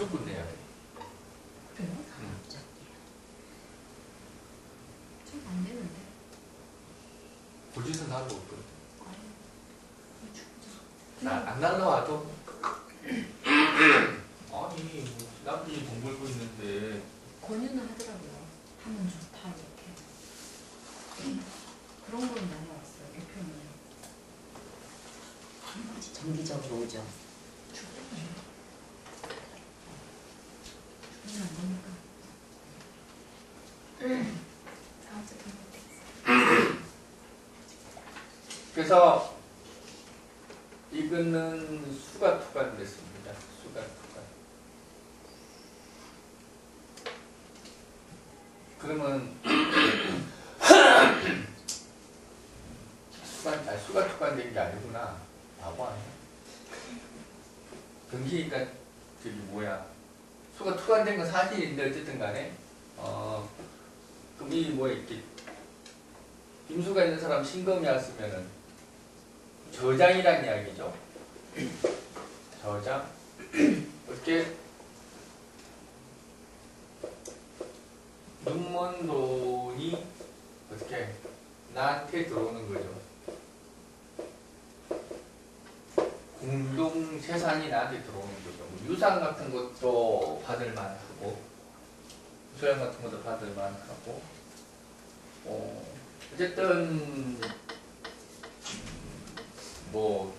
무조건 내야 돼. 그래요? 좀 안 되는데. 고지서 나도 없거든. 아니, 안 날라와도 아니 뭐 남들이 돈 벌고 있는데 권유는 하더라고요. 하면 좋다 이렇게. 그런 건 많이 왔어요. 개표는. 정기적으로 오죠. 죽겠네. 죽으면 안 되니까. 어쨌든 그래서 이거는 수가 투과됐습니다. 수가 투과. 그러면 수가 투과된 게 아니구나. 바보 아니야? 등기니까 저기 뭐야? 수가 투과된 건 사실인데 어쨌든 간에 그럼 이 뭐 이렇게 임수가 있는 사람 신검이 왔으면은 저장이란 이야기죠. 저장. 어떻게 눈먼 돈이 어떻게 나한테 들어오는 거죠. 공동 재산이 나한테 들어오는 거죠. 뭐 유산 같은 것도 받을 만하고 소양 같은 것도 받을 만하고 어쨌든 뭐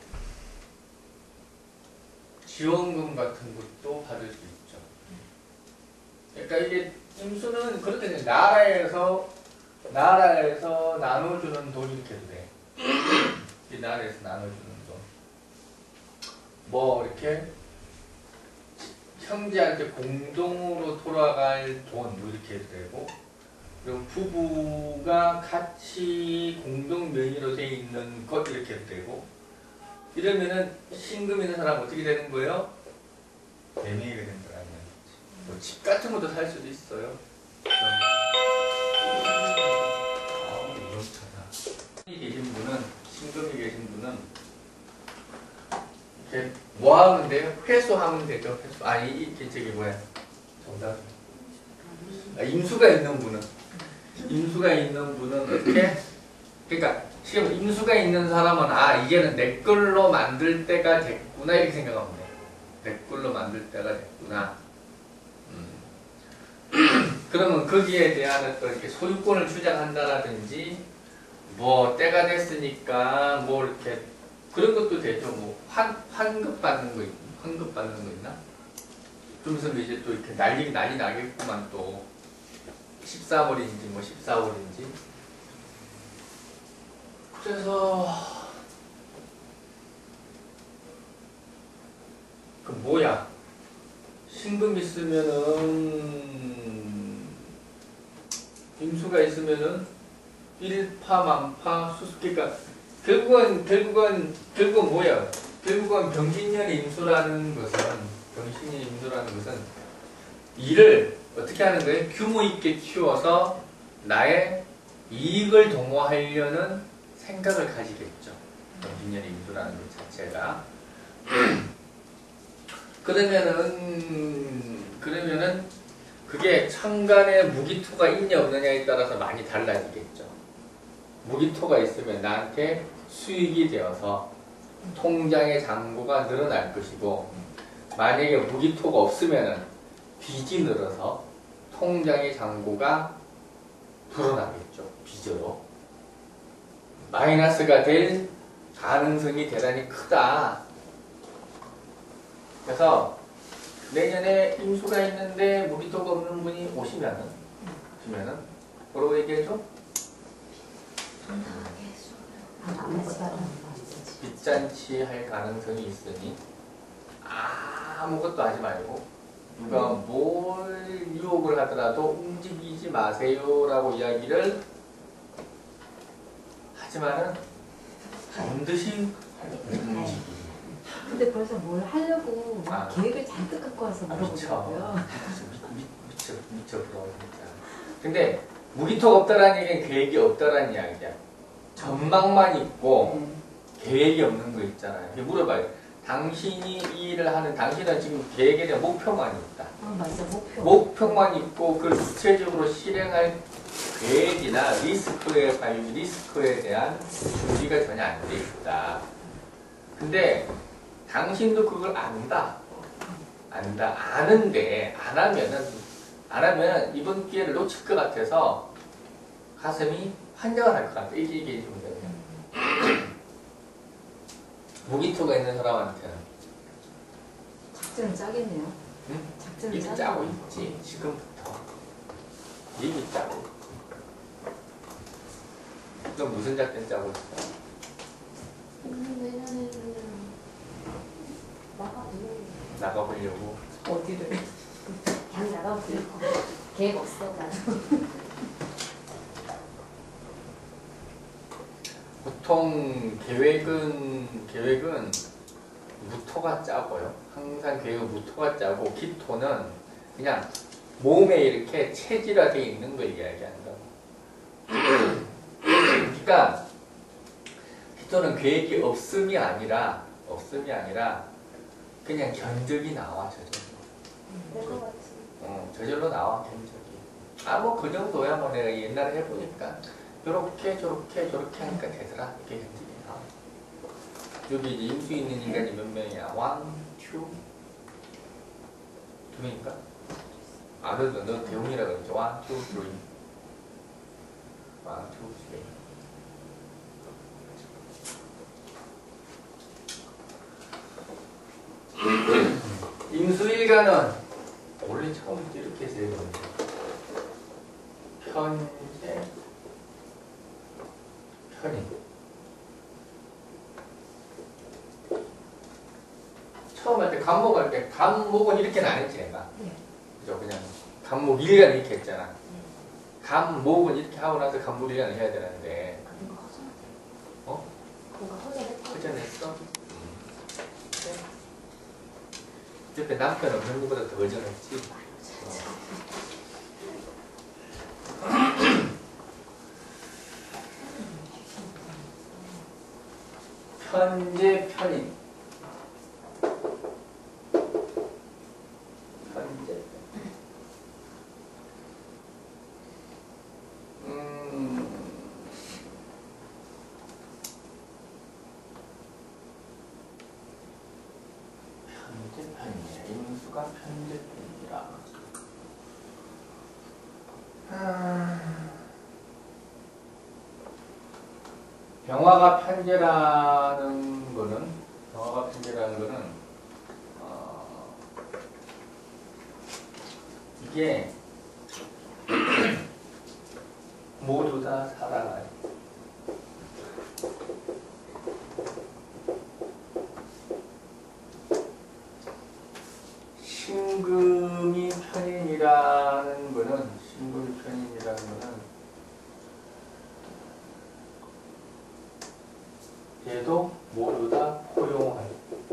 지원금 같은 것도 받을 수 있죠. 그러니까 이게 임수는 그렇게 돼. 나라에서 나눠주는 돈이 이렇게 돼. 이 나라에서 나눠주는 돈. 뭐 이렇게 형제한테 공동으로 돌아갈 돈 뭐 이렇게 해도 되고, 그리고 부부가 같이 공동 명의로 돼 있는 것 이렇게 해도 되고, 이러면은 신금 있는 사람 어떻게 되는 거예요? 매매가 된다는 거지. 뭐 집 같은 것도 살 수도 있어요. 이렇잖아. 계신 분은, 신금이 계신 분은 이렇게 뭐 하면 돼요? 회수하면 되죠. 회수. 아니 이게 저기 뭐야? 정답. 임수가 있는 분은 어떻게? 그러니까 지금 임수가 있는 사람은 이제는 내 걸로 만들 때가 됐구나 이렇게 생각하면 돼. 내 걸로 만들 때가 됐구나. 그러면 거기에 대한 어떤 이렇게 소유권을 주장한다라든지 뭐 때가 됐으니까 뭐 이렇게 그런 것도 되죠. 뭐 환급 받는 거 있나? 그러면서 이제 또 이렇게 난리 나겠구만 또 13월인지 뭐 14월인지. 그래서 그 뭐야? 신금 있으면은 임수가 있으면은 일파만파 수수께가 결국은 뭐야? 결국은 병신년의 임수라는 것은 일을 어떻게 하는 거예요? 규모 있게 키워서 나의 이익을 도모하려는 생각을 가지겠죠. 병신년의 임수라는 것 자체가. 그러면은 그게 천간에 무기토가 있냐 없느냐에 따라서 많이 달라지겠죠. 무기토가 있으면 나한테 수익이 되어서 통장의 잔고가 늘어날 것이고, 만약에 무기토가 없으면은 빚이 늘어서 통장의 잔고가 불어나겠죠. 빚으로. 마이너스가 될 가능성이 대단히 크다. 그래서 내년에 임수가 있는데 무기토가 없는 분이 오시면은 뭐라고 얘기해줘? 빚잔치 할 가능성이 있으니 아무것도 하지 말고 누가 뭘 유혹을 하더라도 움직이지 마세요라고 이야기를 하지만은 반드시 움직이기. 근데 벌써 뭘 하려고 계획을 잔뜩 갖고 와서 물어보더라고요. 미쳐 부러워 진짜. 근데 무기토가 없다라는 얘기는 계획이 없다라는 이야기야. 전망만 있고 계획이 없는 거 있잖아요. 물어봐요. 당신이 이 일을 하는 당신은 지금 계획에 대한 목표만 있다. 아 맞아 목표. 목표만 있고 그걸 구체적으로 실행할 계획이나 리스크에 대한 준비가 전혀 안 돼 있다. 근데 당신도 그걸 안다. 아는데 안 하면 이번 기회를 놓칠 것 같아서 가슴이 환장을 할 것 같아. 이게 문제예요. 무기토가 있는 사람한테는 작전을 짜겠네요. 응? 작전을 이미 짜고 있지. 지금부터 이미 짜고. 너 무슨 작전 짜고 있어? 내년에는 나가보려고. 어디를? 그냥 나가보려고. 계획 없어 나. 보통 계획은 무토가 짜고요. 항상 계획은 무토가 짜고 기토는 그냥 몸에 이렇게 체질화되어 있는 걸 이야기한다고. 그러니까 기토는 계획이 없음이 아니라 그냥 견적이 나와 저절로. 저절로 나와 견적이. 뭐 그 정도야. 뭐 내가 옛날에 해보니까 요렇게 저렇게 하니까 되더라. 이게 견적이 나와. 여기 이제 임수 있는 인간이 몇 명이야? 1, 2, 2 명인가? 너 대웅이라 그러지? 1, 2, 3 1, 2, 3 임수일간은 원래 처음부터 이렇게 해서 읽었는데 편제 편인 처음 할 때 간목 할 때 간목은 이렇게는 안 했지 내가. 그죠? 그냥 간목 일간 이렇게 했잖아. 간목은 이렇게 하고 나서 간목 일간을 해야 되는데 그거 허전하대. 어? 그거 허전했다. 허전했어? 옆에 남편 없는 것보다 더 허전했지. 편제 편인 편제 편제 임수가 편제 편이라 병화가 편제라는 거는 이게 모두 다 살아가요. 신금이 편인이라는 거는 얘도 모두 다 포용할.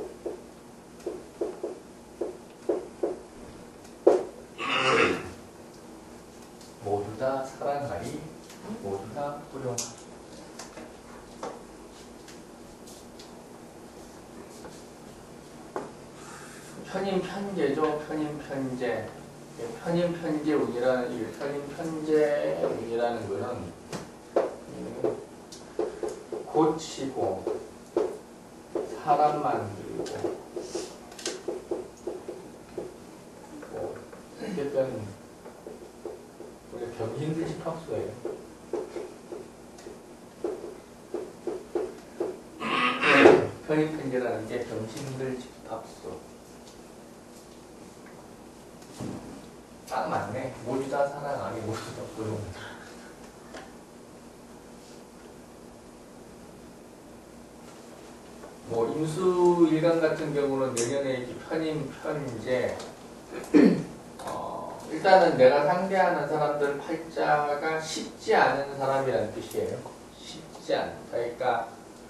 모두 다 사랑하리, 모두 다 포용하리. 편인 편제죠. 편인 편제 운이라는 거는 고치고 사람 만들고 어쨌든 우리 병신들 집합소예요. 편인 편제라는 게 병신들 집합소. 딱 맞네. 모두 다 사랑하니 모두 다 포용한다. 뭐 임수일간 같은 경우는 내년에 이렇게 편인 편제 일단은 내가 상대하는 사람들 팔자가 쉽지 않은 사람이라는 뜻이에요. 쉽지 않다. 그러니까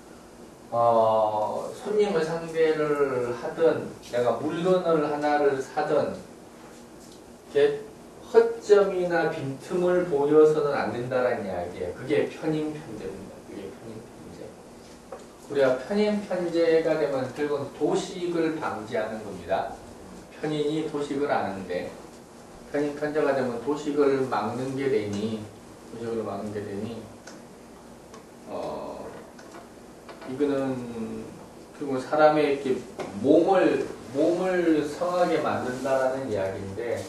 손님을 상대를 하든 내가 물건을 하나를 사든 이렇게 허점이나 빈틈을 보여서는 안 된다는 이야기예요. 그게 편인 편제입니다. 그게 편인 편제. 우리가 편인 편제가 되면 결국은 도식을 방지하는 겁니다. 편인이 도식을 안 하는데 편인 편제가 되면 도식을 막는 게 되니 이거는 결국 사람의 이렇게 몸을 성하게 만든다라는 이야기인데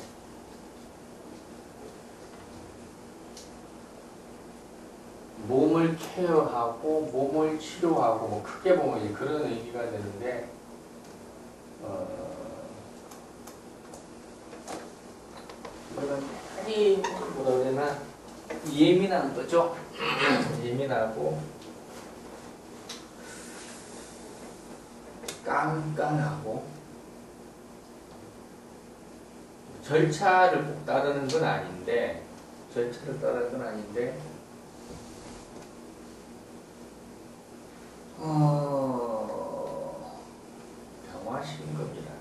몸을 케어하고 몸을 치료하고 뭐 크게 보면 이제 그런 의미가 되는데 이거는 많이 뭐라 그러나 예민한 거죠. 예민하고 깐깐하고 절차를 꼭 따르는 건 아닌데 병화신 겁니다.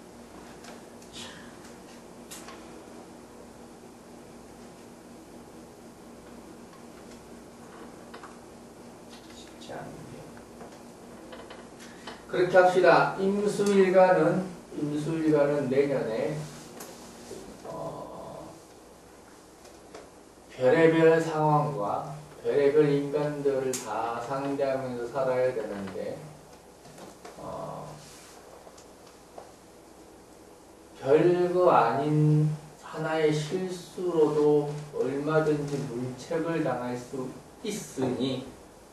쉽지 않은데. 그렇게 합시다. 임수일간은 내년에 별의별 상황과 별의별 인간들을 다 상대하면서 살아야 되는데 별거 아닌 하나의 실수로도 얼마든지 문책을 당할 수 있으니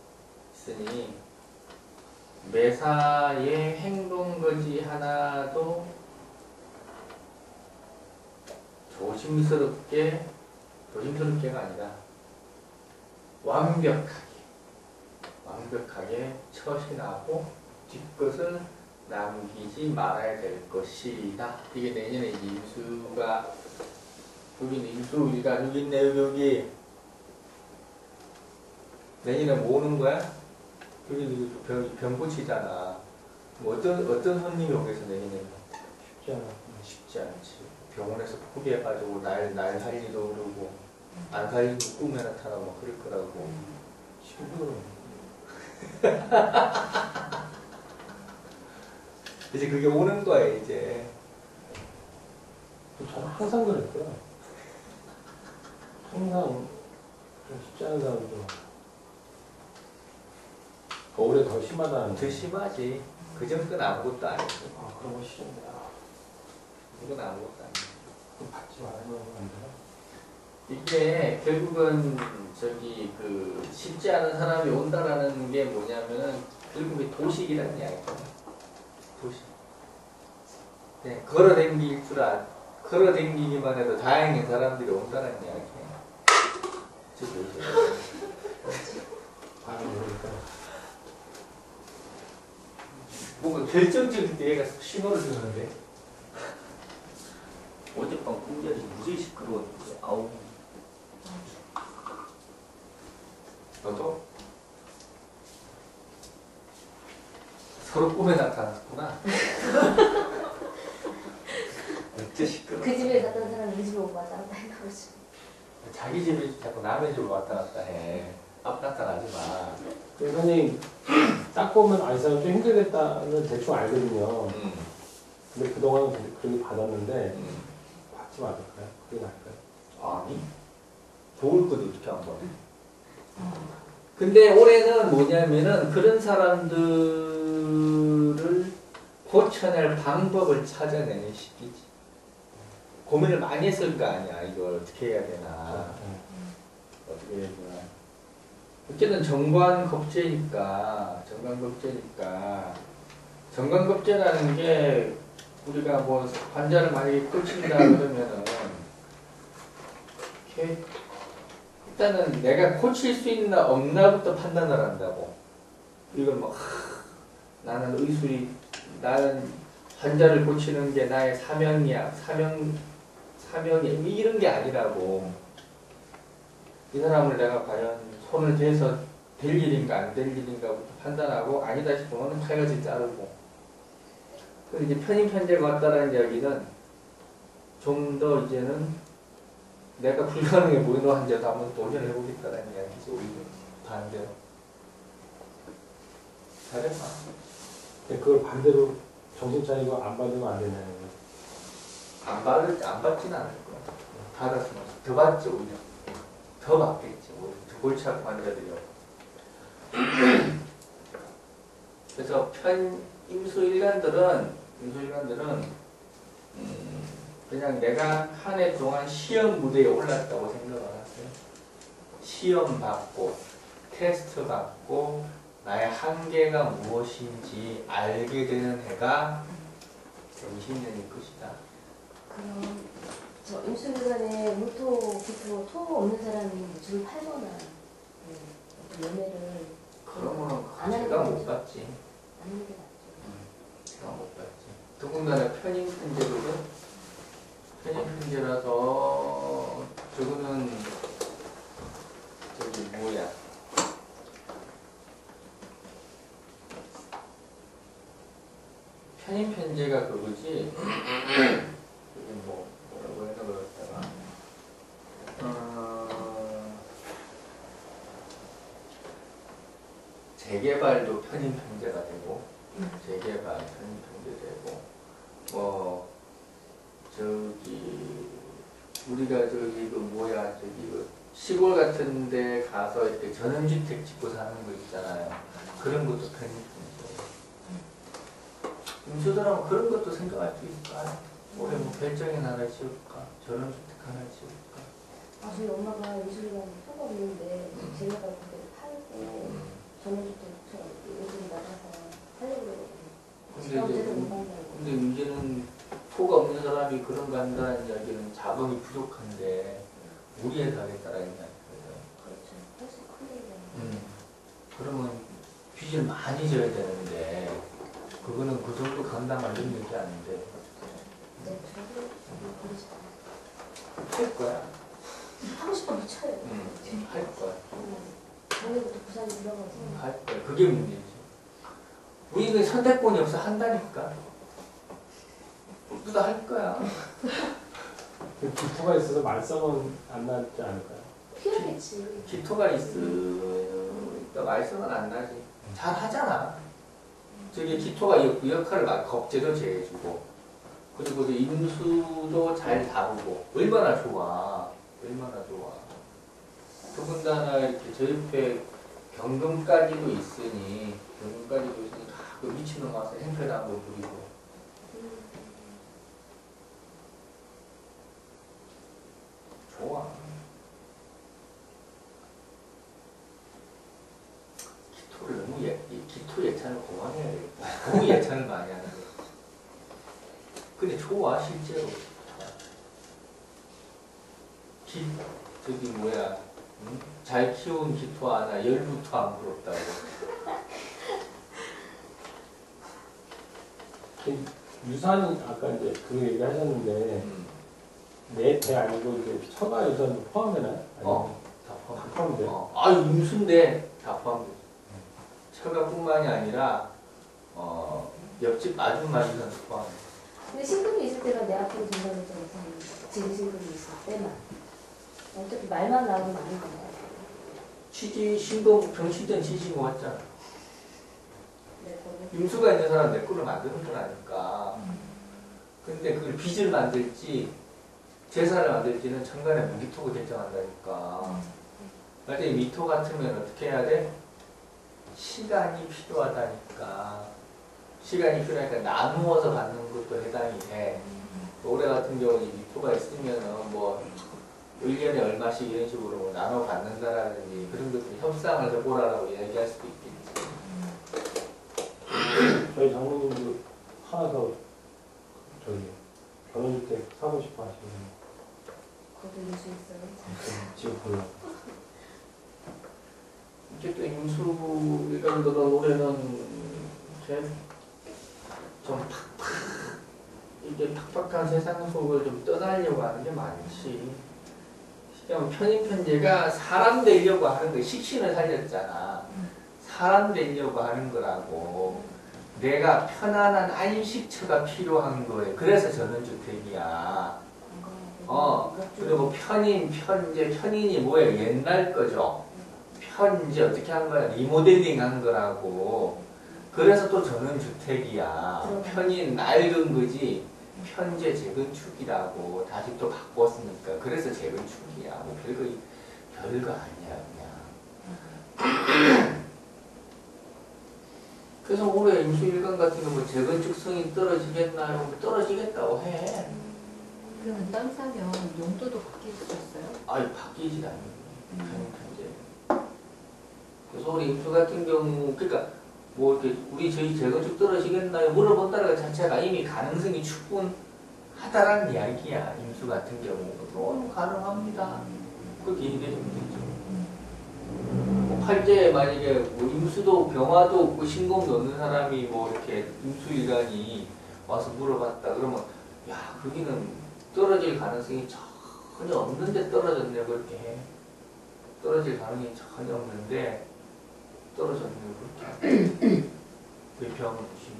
매사의 행동거지 하나도 조심스럽게가 아니라 완벽하게 처신하고 뒷것을 남기지 말아야 될 것이다. 이게 내년에 이제 임수가 임수일간 여기 있네. 여기 내년에 뭐 오는 거야? 여기 병고치잖아. 뭐 어떤 손님이 오겠어 내년에? 쉽지 않지. 병원에서 포기해가지고 날 살리도 그러고 안 살리고 꿈에 나타나고 막 그럴 거라고. 힘들어. 이제 그게 오는 거야 이제. 저는 항상 그랬어요. 항상 좀 쉽지 않은 사람도 올해 더 심하다는. 더 심하지. 그 정도는 아무것도 아니고. 그런 거 싫은데. 이건 아무것도 아니고. 받지 말아요. 안 되나? 이게 결국은 쉽지 않은 사람이 온다라는 게 뭐냐면은 결국에 도식이라는 이야기죠. 도식. 네, 걸어댕기기만 해도 다행인 사람들이 온다는 이야기예요. 뭔가 결정적일 때 얘가 신호를 주는데 어젯밤 꿈자리 무지 시끄러웠는데 아우. 너도? 서로 꿈에 나타났구나. 어째 시끄러워. 그 집에 갔던 사람 이 집에 오고 왔다 갔다 해가지고. 자기 집에 자꾸 남의 집으로 왔다 갔다 해. 앞 나타나지 마. 선생님, 딱 보면 이 사람 좀 힘들겠다는 대충 알거든요. 근데 그동안 그렇게 받았는데 받지 말을까요? 그게 나을까요? 아니. 좋을 것도 이렇게 안 봐. 근데 올해는 뭐냐면은 그런 사람들을 고쳐낼 방법을 찾아내는 시기지. 고민을 많이 했을 거 아니야. 이걸 어떻게 해야 되나. 어떻게 해야 되나. 어쨌든 정관겁제니까 정관겁제라는 게 우리가 뭐 환자를 만약에 고친다 그러면은 이렇게 일단은 내가 고칠 수 있나 없나부터 판단을 한다고. 이걸 뭐 나는 환자를 고치는 게 나의 사명이야. 사명이 이런 게 아니라고. 이 사람을 내가 과연 손을 대서 될 일인가 안 될 일인가부터 판단하고 아니다 싶으면 칼같이 자르고. 그리고 이제 편입편제가 왔다라는 이야기는 좀 더 이제는 내가 불가능해 보이는 환자도 한번 도전해보겠다는 이야기죠. 오히려 반대로. 잘했나? 근데 그걸 반대로 정신 차리고 안 받으면 안 되냐는 거예요. 안 받지는 않을 거야. 받았으면 더 받지 오히려. 더 받겠지 오히려. 더 골치 아픈 환자들이. 그래서 임수일관들은 그냥 내가 한 해 동안 시험 무대에 올랐다고 생각을 하세요. 시험 받고 테스트 받고 나의 한계가 무엇인지 알게 되는 해가 20년일 것이다. 그럼 저 임수기관에 무토, 기토, 토 없는 사람이 줄 팔거나 연애를 그러면 안 하는 제가 게 못 받지. 하는 게 낫죠. 제가 못 받지. 더군다나 편입편제거든. 편입편제라서 저거는 저기 뭐야. 편입편제가 그거지. 그게 뭐라고 해서 그랬다가 재개발도 편입편제가 되고 재개발 편입편제 되고 뭐 저기 우리가 저기 그 뭐야 저기 그 시골 같은 데 가서 이렇게 전원주택 짓고 사는 거 있잖아요. 그런 것도 편입편제. 임수들하면 그런 것도 생각할 수 있을까? 올해 뭐 별장이나 하나 지을까? 전원주택 하나 지을까? 아, 저희 엄마가 임수기관에 토가 없는데 제가 그때 팔고 전원주택처럼 요즘 나가서 하려고 근데 이제 근데 이제는 토가 없는 사람이 그런 거 한다는 이야기는 자금이 부족한데 우리에 가겠다라는 이야기거든. 그렇죠. 훨씬 큰데. 그러면 빚을 많이 져야 되는데 그거는 그 정도 감당 안 되는 게 아닌데 네, 저도 그러지 할 거야. 하고 싶어도 쳐요. 할 거야. 전에부터 부산에 들어가서 할 거야. 그게 문제지. 우리는 선택권이 없어 한다니까. 누가 할 거야. 기토가 있어서 말썽은 안 나지 않을까요? 필요했지. 기토가 있으니까 말썽은 안 나지. 잘 하잖아. 저기 기토가 그 역할을 겁제도 제해주고 그리고 임수도 잘 다루고 얼마나 좋아. 얼마나 좋아. 더군다나 이렇게 저 옆에 경금까지도 있으니 그 미친놈 와서 행패도 한번 부리고 좋아. 기토를 너무 기토 예찬을 그만해야 되겠다. 너무 예찬을 많이 하는 거. 근데 좋아 실제로. 저기 뭐야. 응? 잘 키운 기토 하나 열부터 안 부럽다고. 유산이 아까 이제 그 얘기 하셨는데 내 배 아니고 이제 처가 유산도 포함되나요? 다 포함돼. 아유 임수인데 다 포함돼. 처가뿐만이 아니라 옆집 아줌마 유산도 포함돼. 근데 신금이 있을 때가 내 앞으로 된다는 점에서 지금 신금이 있을 때만 어차피 말만 나오면 아닌 거야. 신고 병신된 취지고 왔잖아. 네, 임수가 있는 사람 내 꼴을 만드는 거라니까. 근데 그걸 빚을 만들지 제사를 만들지는 천간에 무기토가 결정한다니까. 근데 미토 같으면 어떻게 해야 돼? 시간이 필요하다니까. 시간이 필요하니까 나누어서 받는 것도 해당이 돼. 올해 같은 경우는 미토가 있으면은 뭐 1년에 얼마씩 이런 식으로 뭐 나눠 받는다라든지 그런 것들 협상을 해보라고 얘기할 수도 있겠지. 저희 장모님도 하나 더 저기 결혼주택 사고 싶어 하시는 그것도 일수 있어요. 지금 보려고. 이게 또 임수일관들은 올해는 이렇게 좀 이게 팍팍한 세상 속을 좀 떠나려고 하는 게 많지. 편입편제가 사람 되려고 하는 거, 식신을 살렸잖아. 사람 되려고 하는 거라고. 내가 편안한 안식처가 필요한 거예요. 그래서 전원주택이야. 그리고 편인, 편제, 편인이 뭐예요? 옛날 거죠. 편제 어떻게 한 거야? 리모델링 한 거라고. 그래서 또 전원주택이야. 들어가. 편이 낡은 거지. 현재 재건축이라고 다시 또 바꿨으니까 그래서 재건축이야. 뭐 별거 아니야 그냥. 그래서 올해 임수일관 같은 경우 재건축 승인 떨어지겠나요? 떨어지겠다고 해. 그러면 땅 사면 용도도 바뀌셨어요? 아니 바뀌지 않는 현재. 그래서 우리 임수 같은 경우 그러니까 뭐 이렇게 저희 재건축 떨어지겠나요? 물어본다는 것 자체가 이미 가능성이 충분하다라는 이야기야. 임수 같은 경우 너무 가능합니다. 그렇게 얘기해주면 되죠. 뭐 팔제에 만약에 뭐 임수도 병화도 없고 신공도 없는 사람이 뭐 이렇게 임수일관이 와서 물어봤다 그러면 야 거기는 떨어질 가능성이 전혀 없는데 떨어졌네 그렇게 해. 떨어질 가능성이 전혀 없는데 떨어졌네 그렇게 왜 병을 주시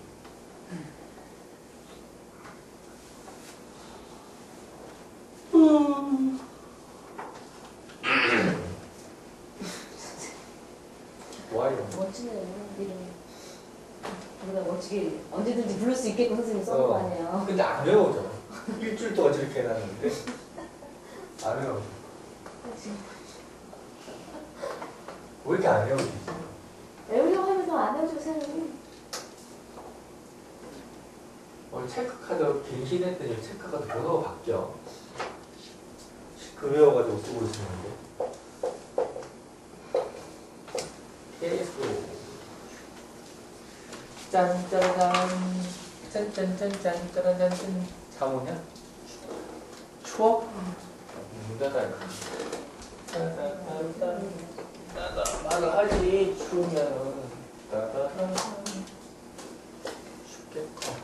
뭐하요? 멋지네요. 이름. 우리가 멋지게 언제든지 부를 수 있게끔 선생님이 써놓은 거 아니에요. 근데 안 외워져. 일주일 동안 저렇게 해놨는데 안 외워져. 왜 이렇게 안 외워지지? 외우려고 하면서 안 외워주세요. 체크카드 갱신했더니 체크카드 번호가 바뀌어. 그 외워가지고 쓰고 있었는데. 계속. 짠짜란 짠짠짠짠 짜란짠짠 사모냐? 추억? 문제다. 따다다다 말을 하지 추우면은 따다다 춥겠다.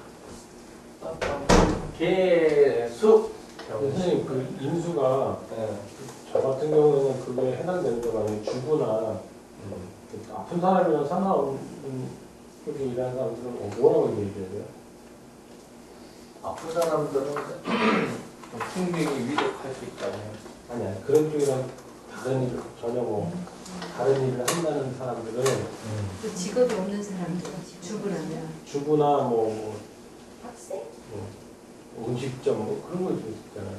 계속. 선생님 그 임수가 저 같은 경우에는 그게 해당되는 거 만약에 주부나 아픈 사람이랑 상관없는 쪽에 일하는 사람들은 뭐라고 얘기해야 돼요? 아픈 사람들은 좀 생명이 위독할 수 있다고 해요. 아니 그런 쪽이랑 다른 일 전혀 뭐 다른 일을 한다는 사람들은 그 직업이 없는 사람들 주부라면 주부나 뭐 학생? 음식점 뭐 그런 거 있잖아요.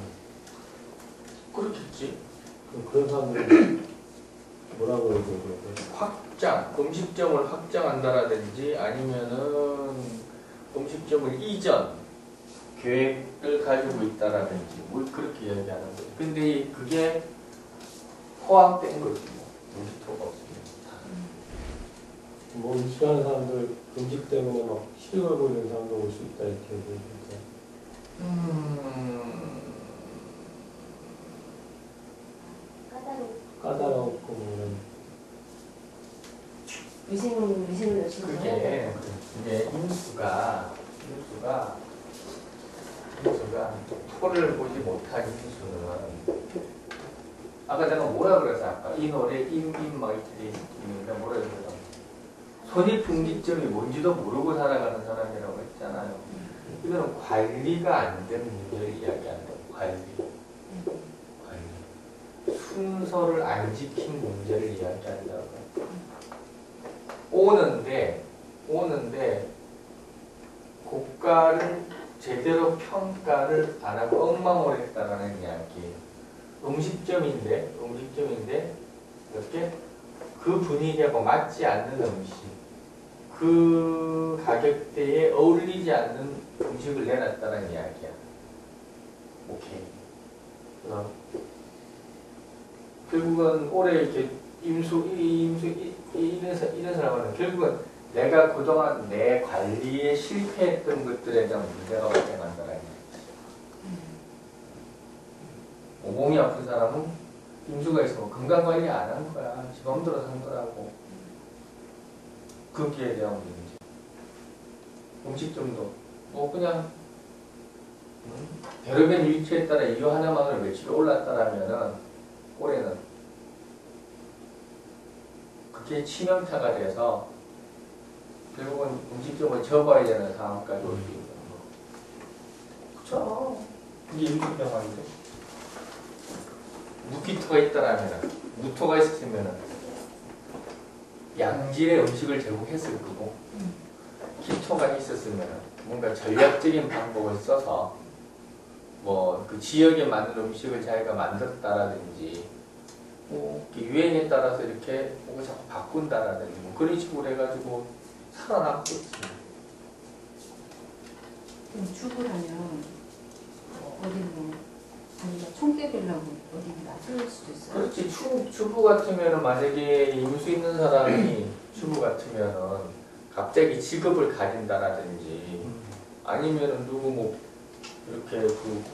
그렇겠지. 그런 사람들은 뭐라고 얘기해야 돼요? 확장, 음식점을 확장한다라든지 아니면은 음식점을 이전 계획을 가지고 있다라든지 뭘 그렇게 이야기하는 거지. 근데 그게 포함된 거지 뭐. 음식토가 없으면. 뭐 음식하는 사람들 음식 때문에 막 시비 걸고 있는 사람도 올 수 있다 이렇게 얘기해요. 까다롭고 뭐 이런 위생을 열심히 해야 그게 임수가 토를 보지 못한 임수는 아까 내가 뭐라 그랬어 아까 이 노래 임마이트리 내가 뭐라 그랬어 손익분기점이 뭔지도 모르고 살아가는 사람이라고 했잖아요. 이거는 관리가 안 된 문제를 이야기한다. 관리. 순서를 안 지킨 문제를 이야기한다고. 오는데 고가를 제대로 평가를 안 하고 엉망을 했다라는 이야기예요. 음식점인데 이렇게 그 분위기하고 맞지 않는 음식, 그 가격대에 어울리지 않는 음식을 내놨다는 이야기야. 오케이. 그럼 결국은 올해 이렇게 이런 사람은 결국은 내가 그동안 내 관리에 실패했던 것들에 대한 문제가 발생한다는 얘기지. 오공이 아픈 사람은 임수가 있으면 건강관리 안 한 거야. 지 맘대로 산 거라고. 거기에 대한 문제. 음식점도 뭐 그냥 대로변 위치에 따라 이유 하나만으로 매출이 올랐다라면은 올해는 그게 치명타가 돼서 결국은 음식점을 접어야 되는 상황까지 올 수 있는 거. 그쵸? 이게 임수병원인데. 무기토가 있다라면, 무토가 있었으면 양질의 음식을 제공했을 거고, 무기토가 있었으면 뭔가 전략적인 방법을 써서 뭐 그 지역에 맞는 음식을 자기가 만들었다라든지 뭐 유행에 따라서 이렇게 뭔가 자꾸 바꾼다라든지 뭐 그런 식으로 해가지고 살아남겠지. 그럼 주부라면 어디 뭐 자기가 총 때리려고 어디 놔둘 수도 있어요. 그렇지. 주부 같으면은 만약에 임수 있는 사람이 주부 같으면은 갑자기 직업을 가진다라든지 아니면은 누구 뭐 이렇게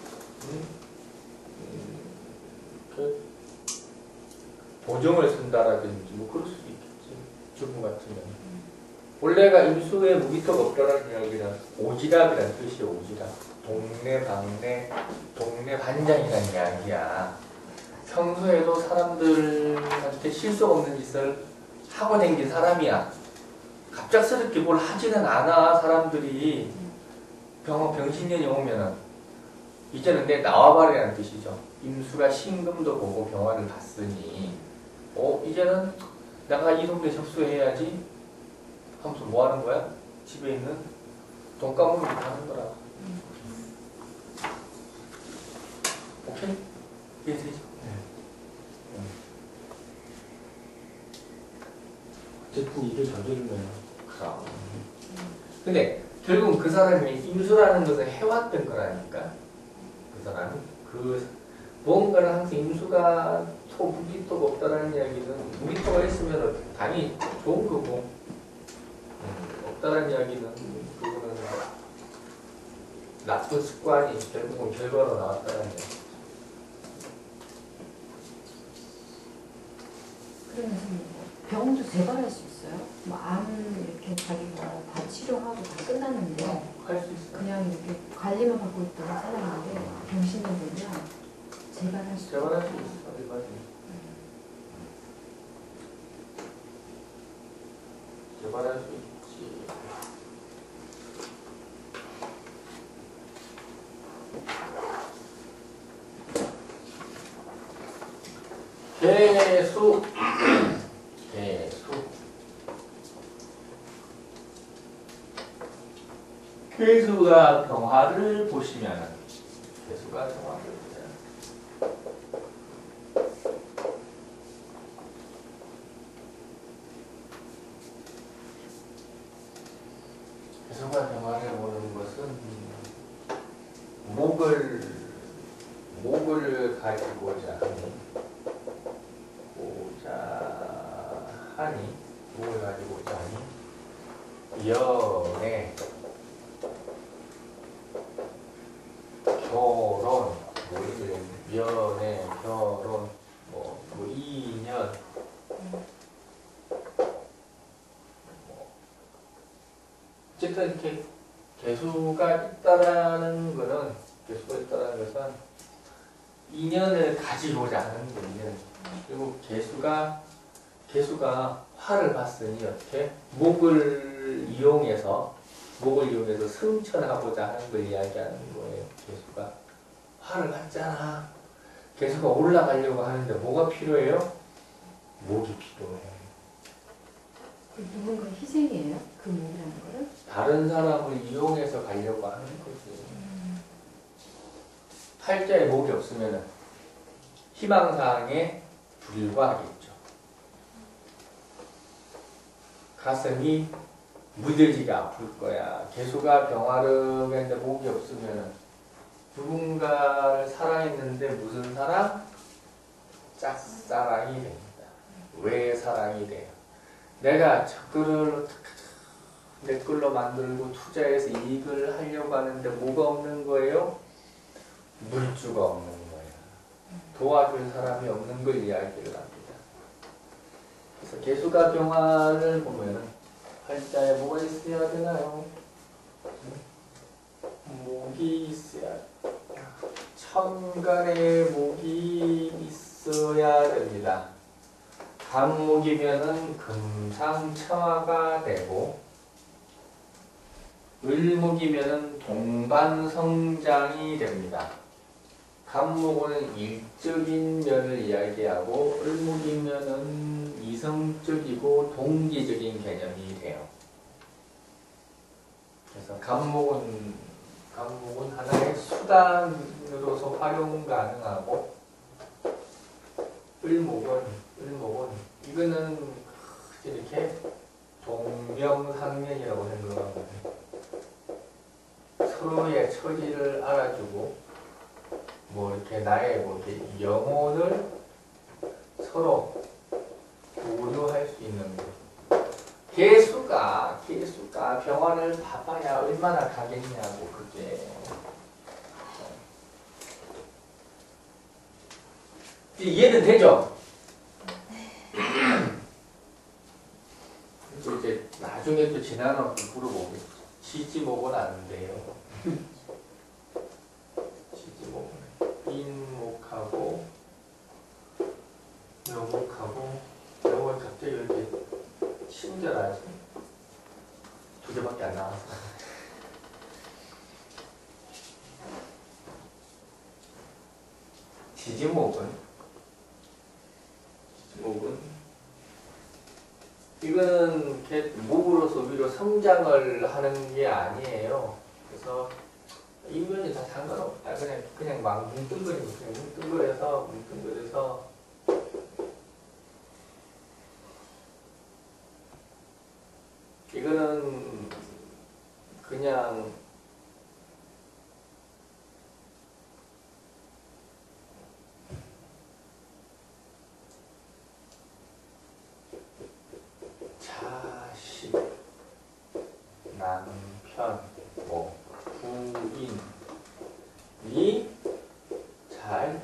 그 보정을 쓴다라든지 뭐 그럴 수도 있겠지. 주부 같으면. 원래가 임수에 무기토가 없다라는 이야기는 오지랖이라는 뜻이에요. 오지랖. 동네 방네 동네 반장이라는 이야기야. 평소에도 사람들한테 실속 없는 짓을 하고 댕긴 사람이야. 갑작스럽게 뭘 하지는 않아. 사람들이 병신년이 오면은 이제는 내 나와봐라는 뜻이죠. 임수가 신금도 보고 병화를 봤으니 이제는 내가 이 동네 접수해야지 하면서 뭐 하는 거야? 집에 있는 돈 까먹기 하는 거라. 오케이? 이해되죠? 어쨌든 일을 저지르면 그럼. 근데 결국은 그 사람이 임수라는 것을 해왔던 거라니까. 그 사람이 뭔가를 항상 임수가 무기토가 없다라는 이야기는 무기토가 있으면 당연히 좋은 거고 없다라는 이야기는 그거는 나쁜 습관이 결국은 결과로 나왔다는 이야기. 그러면서 뭐 병도 재발할 수 있어요? 뭐 암 이렇게 자기가 다 치료하고 다 끝났는데 할 수 있어. 그냥 이렇게 관리만 받고 있던 사람인데 병신이 되면 재발할 수 있어요. 재발할 수 있어. 맞아. 재발할 수 있지. 개수. 개수가 병화를 보시면은 개수가 병화를 보면 개수가 병화를 보는 것은 목을 가지고자 하니 목을 가지고자 하니 연애 결혼, 연애, 결혼, 인연, 어쨌든 이렇게 개수가 있다라는 것은 인연을 가지고자 하는 거예요. 그리고 개수가 화를 봤으니 어떻게 목을 이용해서 승천하고자 하는 걸 이야기하는 거예요. 개수가 화를 받잖아. 개수가 올라가려고 하는데 뭐가 필요해요? 목이 필요해요. 누군가 희생이에요? 그 목이라는 거를? 다른 사람을 이용해서 가려고 하는 거지. 팔자에 목이 없으면 희망사항에 불과하겠죠. 가슴이 무뎌지게 아플 거야. 개수가 병화력인데 목이 없으면 누군가를 사랑했는데 무슨 사랑? 짝사랑이 됩니다. 왜 사랑이 돼요? 내가 저거를 내 걸로 만들고 투자해서 이익을 하려고 하는데 뭐가 없는 거예요? 물주가 없는 거예요. 도와줄 사람이 없는 걸 이야기를 합니다. 그래서 개수가 병화를 보면은 팔자에 뭐가 있어야 되나요? 목이 있어야 천간에 목이 있어야 됩니다. 간목이면은 금상첨화가 되고 을목이면은 동반성장이 됩니다. 간목은 일적인 면을 이야기하고 을목이면은 이성적이고 동기적인 개념이 돼요. 감목은 하나의 수단으로서 활용 가능하고 을목은 이거는 이렇게 동병상련이라고 생각하거든요. 서로의 처지를 알아주고 뭐 이렇게 나의 뭐 이렇게 영혼을 서로 공유할 수 있는 거. 개수가 병화를 봐봐야 얼마나 가겠냐고 그게. 이해는 되죠? 이제 나중에 또 지나가면 물어보겠죠. 지지목은 아는데요. 지지목은 인목하고 명목하고 명목이 갑자기 이렇게 친절하지. 두 개밖에 안 나왔어. 지지목은 이거는 이렇게 목으로서 위로 성장을 하는 게 아니에요. 그래서 인면이 다 상관없다. 그냥 막 뭉뚱그려서 이거는 그냥 자식, 남편, 뭐 부인이 잘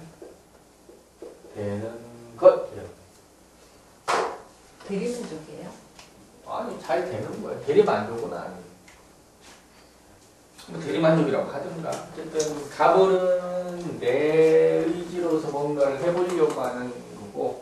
되는 것이요. 대리만족이에요? 아니 잘 되는 거예요. 대리만족은 아니에요. 뭐 대리만족이라고 하든가. 어쨌든 갑은 내 의지로서 뭔가를 해보려고 하는 거고,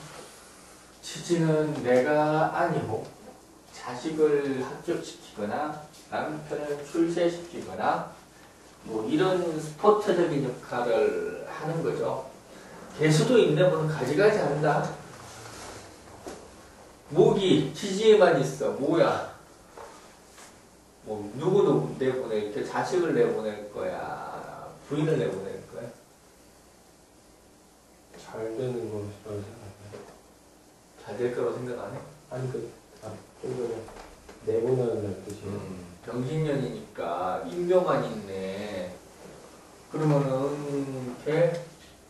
지지는 내가 아니고 자식을 합격시키거나 남편을 출세시키거나 뭐 이런 스포츠적인 역할을 하는 거죠. 개수도 있네. 뭐는 가지가지 한다. 목이 지지에만 있어. 뭐야? 뭐 누구 내보낼, 이렇게 자식을 내보낼 거야? 부인을 내보낼 거야? 잘 되는 거라고 생각해요. 잘 될 거라고 생각 안 해? 아니 좀 전에 내보내는 뜻이 병신년이니까 인묘만 있네. 그러면은 이렇게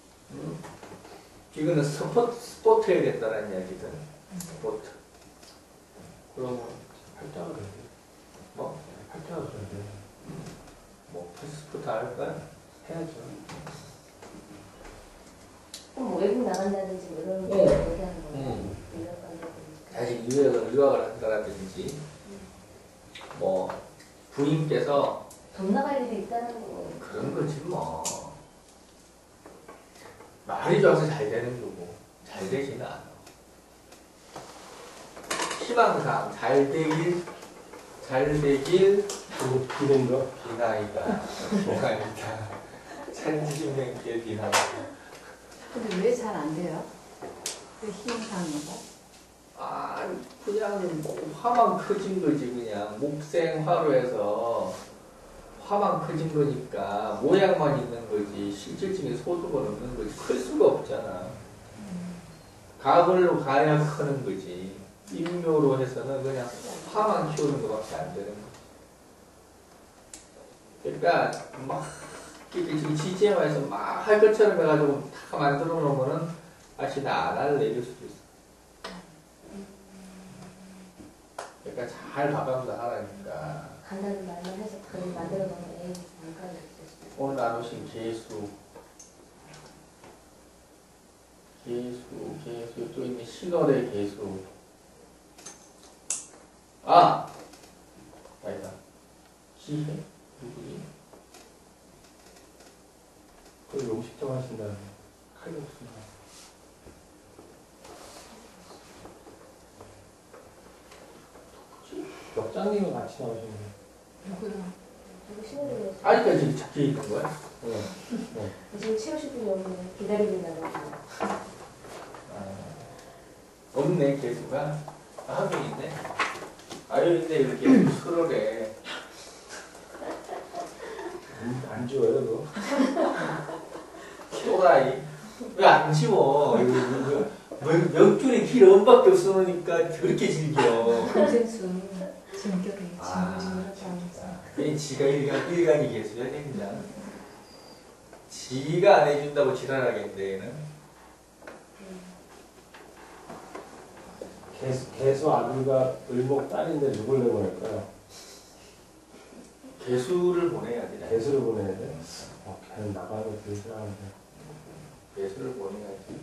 이거는 스포트 해야 된다는 이야기든. 스포트. 그러면 팔자가 돼야 돼. 뭐? 팔자가 돼야 돼. 뭐 스포트 할까? 해야죠. 뭐 외국 나간다든지 뭐 이런 거 네. 얘기하는 거예요. 다시 유학을 한다라든지 뭐 부인께서 돈 나갈 일이 있다는 거. 그런 거지 뭐. 말이 좋아서 잘 되는 거고 잘 되지는 않아. 희망상 잘 되길 기den가? 비나이다. 천지명께 비나이다. 근데 왜 잘 안 돼요? 왜 희망사항인가? 아 그냥 화만 커진 거지. 그냥 목생화로 해서 화만 커진 거니까 모양만 있는 거지 실질적인 소득은 없는 거지. 클 수가 없잖아. 가을로 가야 크는 거지. 인묘로 해서는 그냥 화만 키우는 것밖에 안 되는 거지. 그러니까 막 지금 지지에서 막 할 것처럼 해가지고 다 만들어 놓으면은 다시 나를 내릴 수도 있어. 그러니까 잘 봐가면서 하라니까. 간다는 말만 해서 그걸 만들어 놓으면 에이 안 가는 거 오늘 나누신 개수 또 있는 신월의 개수. 아! 아니다. 기해? 누구지? 그 음식점 하신다는 칼국수. 역장님이 같이 나오시는 누구야? 이거 신호를 아직까지 적혀 있는 거야? 지금 치우실 분이 없네. 기다리는다고. 없네, 개수가. 한 명 있네. 여기 있네, 이렇게. 7월에. 안 지워요 그거? 또라이. 왜 안 지워? 몇 줄의 길 엄밖에 없으니까 그렇게 즐겨. 금생순 진격에 아, 징글징글하다. 괜히 지가 일간이 개수야, 그냥. 지가 안 해준다고 지랄하겠는데, 얘는. 개수 아들과 을목 딸인데 누굴 내보낼까요? 개수를 보내야 돼. 개수를 보내야 돼? 걔는 나가는 거 되게 싫어하는데. 개수를 보내야지.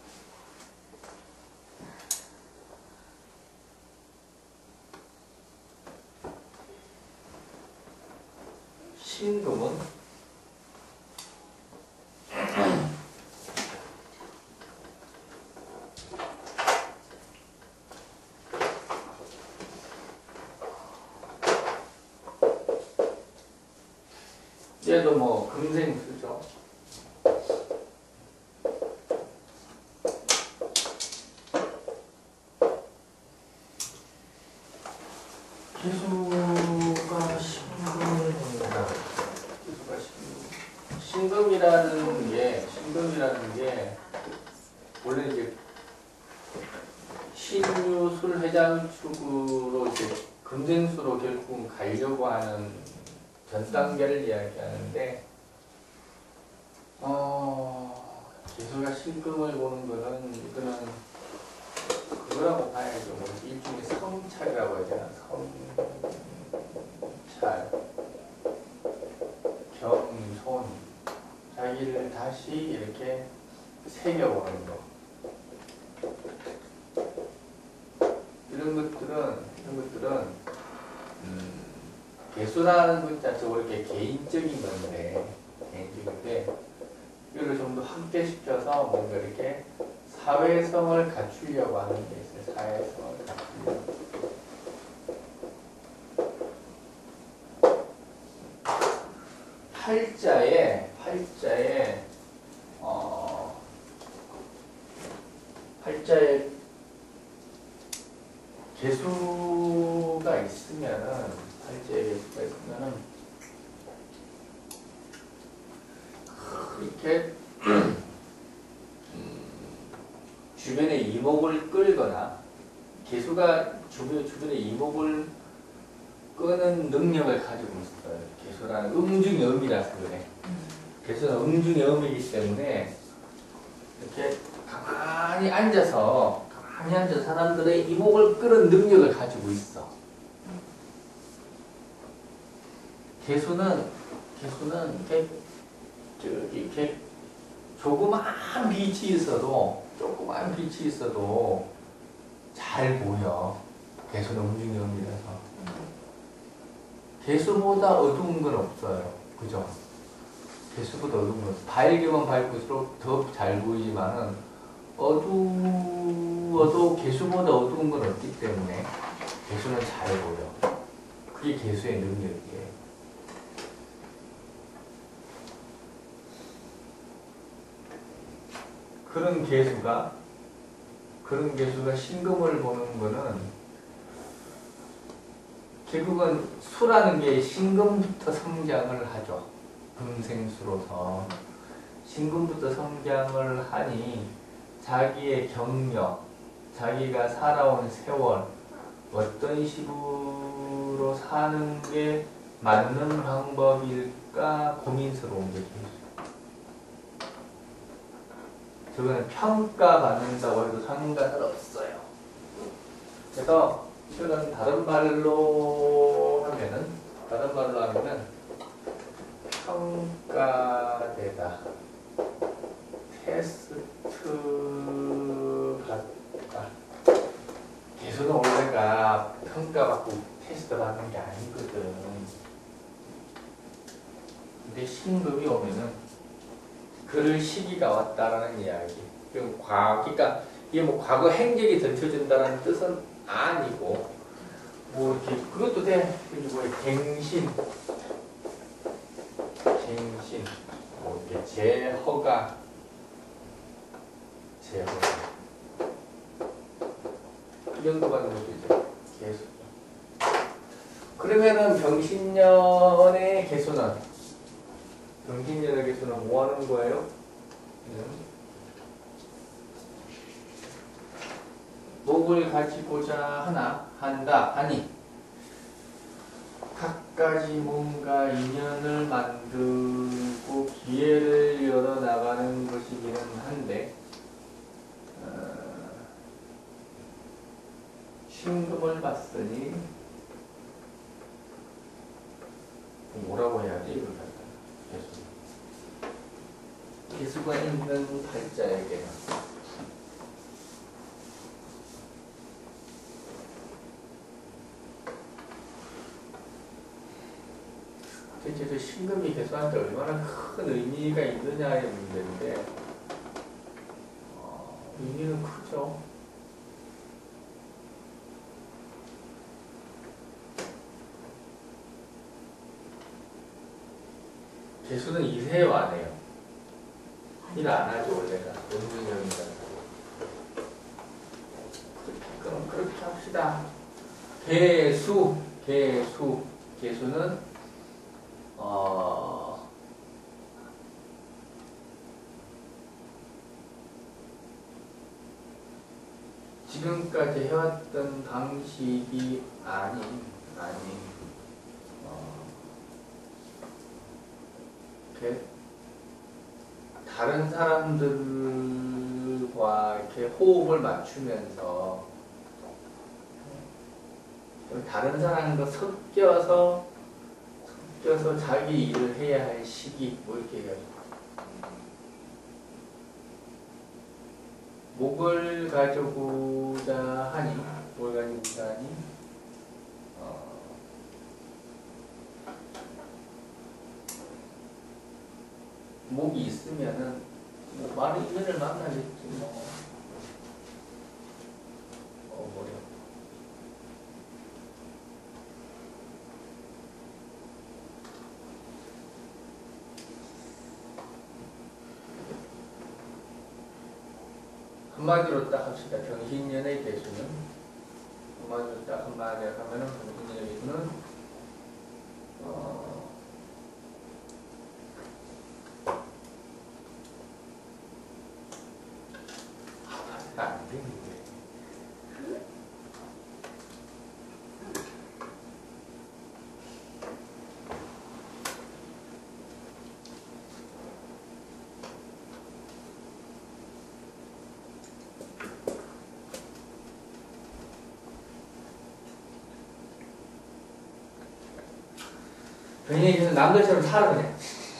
신금은 얘도 뭐 금생수죠. 개수가 신금을 본다. 개수가 신금이라는 게 원래 이제 신유술 회장축으로 이제 금생수로 결국 가려고 하는 전 단계를 이야기하는데, 개수가 신금을 보는 거는 이거는 그거라고 봐야죠. 뭐 일종의 성찰이라고 해야 되나? 성찰, 겸손, 자기를 다시 이렇게 새겨보는 거. 이런 것들은 개수라는 것 자체가 이렇게 개인적인 건데, 이거를 좀 더 확대시켜서 뭔가 이렇게 사회성을 갖추려고 하는 게 있어요. 사회성을 갖추려고. 팔자에 개수가 있으면은 이렇게 주변에 이목을 끌거나 개수가 주변에 이목을 끄는 능력을 가지고 있어요. 개수라는 음중의 음이라서 그래. 개수는 음중의 음이기 때문에 이렇게 가만히 앉아서 사람들의 이목을 끄는 능력을 가지고 있어. 개수는 이렇게 조그만 빛이 있어도 잘 보여. 개수는 음중의 음이라서. 개수보다 어두운 건 없어요. 그죠? 개수보다 어두운 건 밝으면 밝을수록 더 잘 보이지만은 어두워도 개수보다 어두운 건 없기 때문에 개수는 잘 보여. 그게 개수의 능력이에요. 그런 개수가 신금을 보는 거는 결국은 수라는 게 신금부터 성장을 하죠. 금생수로서 신금부터 성장을 하니 자기의 경력, 자기가 살아온 세월, 어떤 식으로 사는 게 맞는 방법일까 고민스러운 게 개수. 저거는 평가받는다고 해도 상관은 없어요. 그래서 이거는 다른 말로 하면은 평가되다, 테스트 받다. 개수는 원래가 평가받고 테스트 받는 게 아니거든. 근데 신금이 오면은 그럴 시기가 왔다라는 이야기. 그러니까 이게 뭐 과거 행적이 던져진다는 뜻은 아니고, 뭐 이렇게 그것도 돼. 그리고 갱신, 뭐 이렇게 제허가. 이 정도 받는 것도 이제 개수죠. 그러면은 병신년의 개수는 정신연의 개수는 뭐 하는 거예요? 목을 가지고자 하니 각가지 뭔가 인연을 만들고 기회를 열어나가는 것이기는 한데 신금을 봤으니 뭐라고 해야지 이걸 갖다 개수가 있는 팔자에게는 대체 저 신금이 개수한테 얼마나 큰 의미가 있느냐의 문제인데 의미는 크죠. 개수는 일해요, 안 해요? 일 안 하죠, 원래가. 연중형이다. 그럼 그렇게 합시다. 개수는 지금까지 해왔던 방식이 아닌 다른 사람들과 이렇게 호흡을 맞추면서 다른 사람과 섞여서 자기 일을 해야 할 시기 뭐 이렇게 해가지고 목을 가지고자 하니 목이 있으면은 뭐 많은 인연을 만나겠지 뭐려. 한마디로 딱 합시다. 병신연의 개수는 한마디로 딱 한마디 하면은 병신연의 개수는 안 되는데. 병신연의 남들처럼 살아 그냥.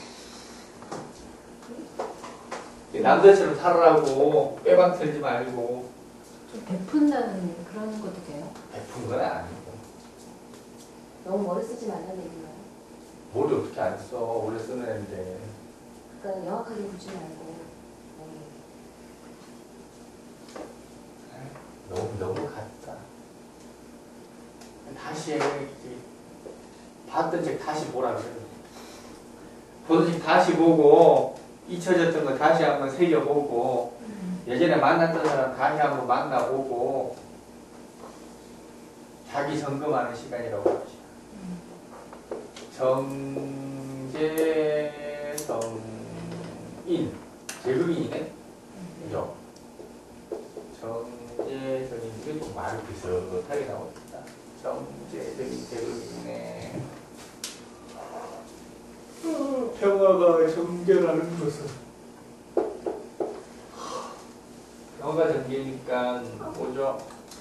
남들처럼 살으라고 빼박 들지 말고. 좀 베푼다는 그런 것도 돼요? 베푼 건 아니고. 너무 머리 쓰지 말라는 얘기예요. 머리 어떻게 안 써? 오래 쓰는 애인데. 그러니까 영악하게 보지 말고. 너무 같다. 다시 해. 봤던 책 다시 보라 그래. 보던 책 다시 보고 잊혀졌던 거 다시 한번 새겨보고 예전에 만났던 사람 다시 한번 만나보고 자기 점검하는 시간이라고 합시다. 정제성인 제금인이네? 그죠? 정제성인 이게 좀 말이 비슷하게 나옵니다. 정제적인 제금인이네. 평화가 정제라는 것은 평화가 정제니까 뭐죠?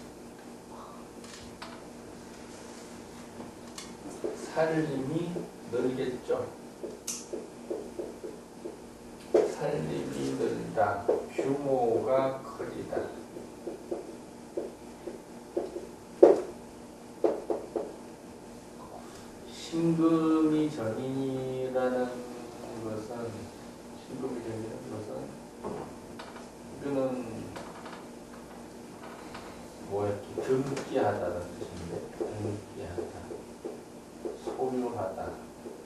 살림이 늘겠죠. 살림이 늘다. 규모가 커지다. 신금이 전이라는 것은 이거는 뭐였지? 등기하다는 뜻인데 등기하다, 소유하다.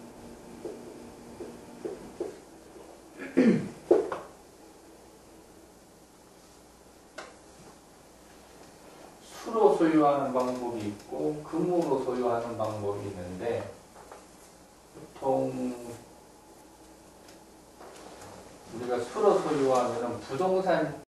수로 소유하는 방법이 있고 금으로 소유하는 방법이 있는데 보통 우리가 수로 소유하면은 부동산